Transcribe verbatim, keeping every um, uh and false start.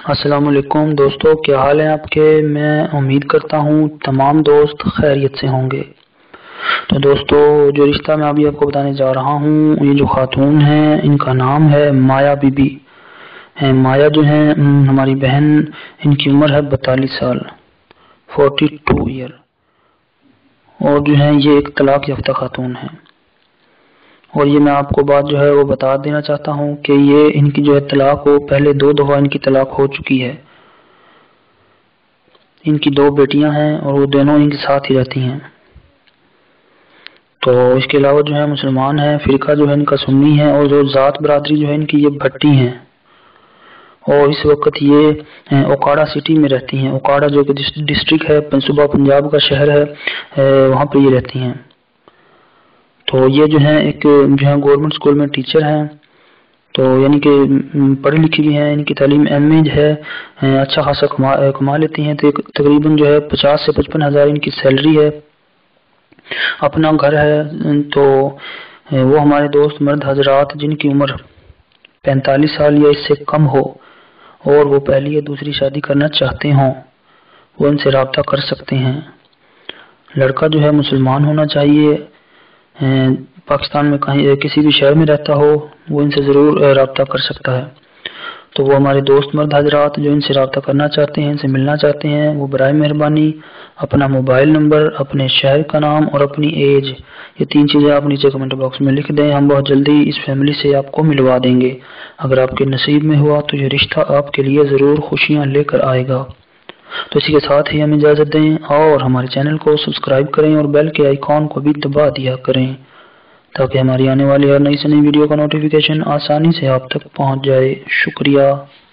السلام علیکم دوستو، کیا حال ہے آپ کے؟ میں امید کرتا ہوں تمام دوست خیریت سے ہوں گے۔ تو دوستو، جو رشتہ میں ابھی آپ کو بتانے جا رہا ہوں، یہ جو خاتون ہیں ان کا نام ہے مایا بی بی۔ مایا جو ہیں ہماری بہن، ان کی عمر ہے بتالیس سال، فورٹی ٹو ایئر، اور جو ہیں یہ ایک طلاق یافتہ خاتون ہیں۔ اور یہ میں آپ کو بات جو ہے وہ بتا دینا چاہتا ہوں کہ یہ ان کی جو ہے طلاق ہو، پہلے دو دفعہ ان کی طلاق ہو چکی ہے۔ ان کی دو بیٹیاں ہیں اور وہ دونوں ان کے ساتھ ہی رہتی ہیں۔ تو اس کے علاوہ جو ہے مسلمان ہیں، فرقہ جو ہے ان کا سنی ہے، اور جو ذات برادری جو ہے ان کی یہ بھٹی ہیں، اور اس وقت یہ اوکاڑا سٹی میں رہتی ہیں۔ اوکاڑا جو کہ ڈسٹرکٹ ہے، صوبہ پنجاب کا شہر ہے، وہاں پہ یہ رہتی ہیں۔ تو یہ جو ہے ایک جو ہے گورنمنٹ اسکول میں ٹیچر ہیں، تو یعنی کہ پڑھی لکھی بھی ہیں، ان کی تعلیم ایم اے ہے، اچھا خاصا کما لیتی ہیں۔ تو تقریباً جو ہے پچاس سے پچپن ہزار ان کی سیلری ہے، اپنا گھر ہے۔ تو وہ ہمارے دوست مرد حضرات جن کی عمر پینتالیس سال یا اس سے کم ہو اور وہ پہلی یا دوسری شادی کرنا چاہتے ہوں، وہ ان سے رابطہ کر سکتے ہیں۔ لڑکا جو ہے مسلمان ہونا چاہیے، پاکستان میں کہیں کسی بھی شہر میں رہتا ہو، وہ ان سے ضرور رابطہ کر سکتا ہے۔ تو وہ ہمارے دوست مرد حضرات جو ان سے رابطہ کرنا چاہتے ہیں، ان سے ملنا چاہتے ہیں، وہ برائے مہربانی اپنا موبائل نمبر، اپنے شہر کا نام اور اپنی ایج، یہ تین چیزیں آپ نیچے کمنٹ باکس میں لکھ دیں۔ ہم بہت جلدی اس فیملی سے آپ کو ملوا دیں گے۔ اگر آپ کے نصیب میں ہوا تو یہ رشتہ آپ کے لیے ضرور خوشیاں لے کر آئے گا۔ تو اسی کے ساتھ ہی ہمیں اجازت دیں اور ہمارے چینل کو سبسکرائب کریں اور بیل کے آئیکن کو بھی دبا دیا کریں تاکہ ہماری آنے والی ہر نئی سے نئی ویڈیو کا نوٹیفیکیشن آسانی سے آپ تک پہنچ جائے۔ شکریہ۔